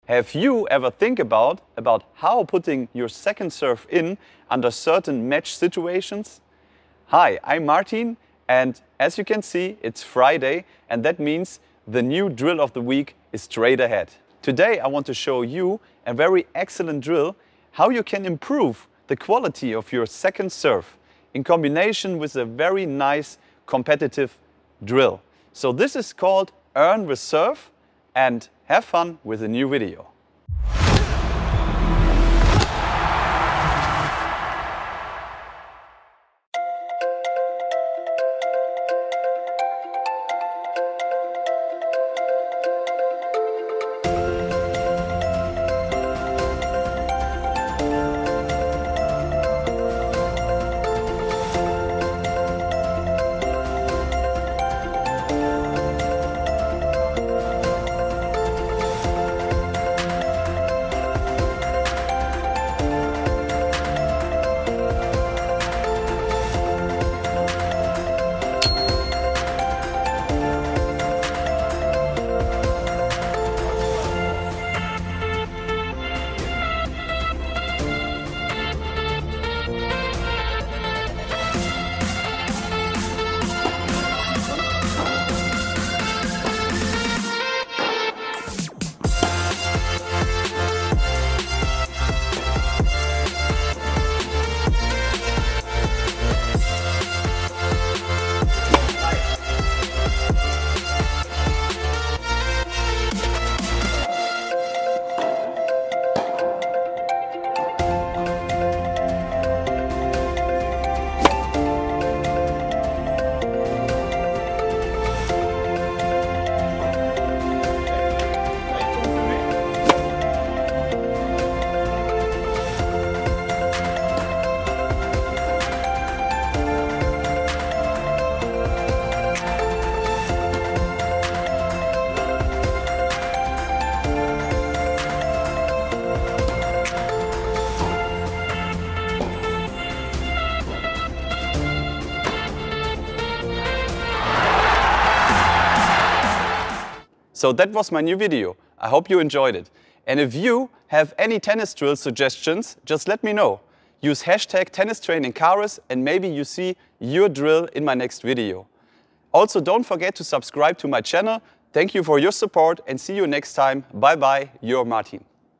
Have you ever think about how putting your second serve in under certain match situations? Hi, I'm Martin, and as you can see, it's Friday, and that means the new drill of the week is straight ahead. Today I want to show you a very excellent drill, how you can improve the quality of your second serve in combination with a very nice competitive drill. So this is called Earn with Serve, and have fun with the new video. So that was my new video. I hope you enjoyed it. And if you have any tennis drill suggestions, just let me know. Use hashtag #TennisTrainingKaris and maybe you see your drill in my next video. Also, don't forget to subscribe to my channel. Thank you for your support and see you next time. Bye bye, your Martin.